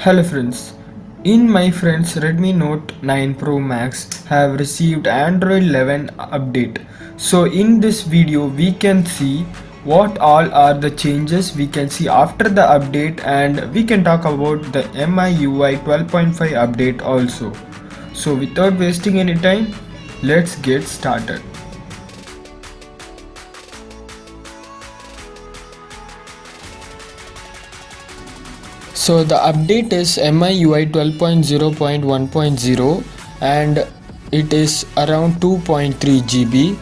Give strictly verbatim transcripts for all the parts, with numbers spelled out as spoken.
Hello friends, in my friends Redmi Note nine Pro Max have received Android eleven update. So in this video we can see what all are the changes we can see after the update, and we can talk about the M I U I twelve point five update also. So without wasting any time, let's get started. So the update is M I U I twelve point zero point one point zero and it is around two point three G B.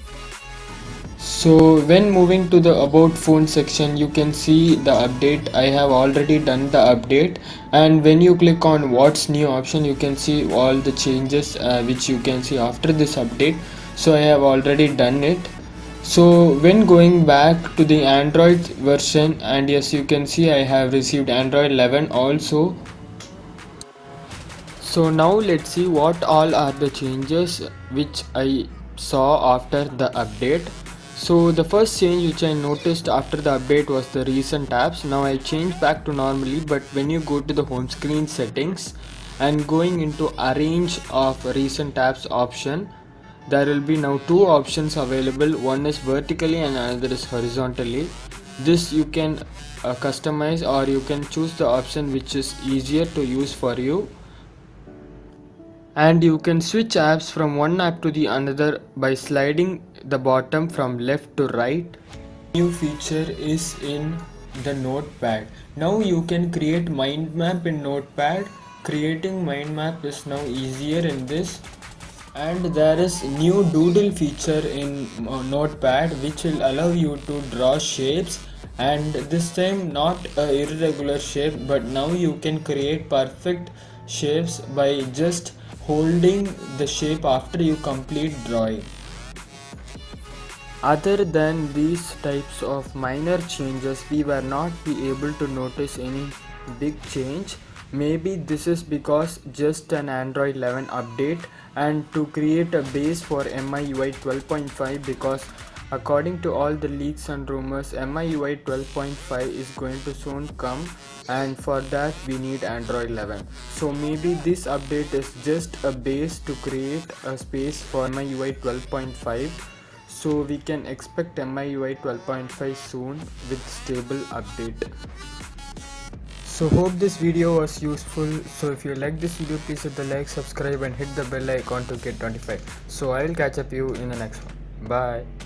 So when moving to the about phone section, you can see the update. I have already done the update, and when you click on what's new option, you can see all the changes uh, which you can see after this update. So I have already done it. So when going back to the Android version, and yes, you can see I have received Android eleven also. So now let's see what all are the changes which I saw after the update. So the first change which I noticed after the update was the recent apps. Now I changed back to normally, but when you go to the home screen settings and going into arrange of recent apps option, there will be now two options available. One is vertically and another is horizontally. This you can uh, customize, or you can choose the option which is easier to use for you, and you can switch apps from one app to the another by sliding the bottom from left to right. New feature is in the notepad. Now you can create mind map in notepad. Creating mind map is now easier in this. And there is new doodle feature in uh, notepad which will allow you to draw shapes, and this time not a irregular shape, but now you can create perfect shapes by just holding the shape after you complete drawing. Other than these types of minor changes, we were not be able to notice any big change. Maybe this is because just an Android eleven update, and to create a base for M I U I twelve point five, because according to all the leaks and rumors, M I U I twelve point five is going to soon come, and for that we need Android eleven. So maybe this update is just a base to create a space for M I U I twelve point five. So we can expect M I U I twelve point five soon with stable update. So hope this video was useful. So if you like this video, please hit the like, subscribe and hit the bell icon to get notified. So I will catch up you in the next one. Bye.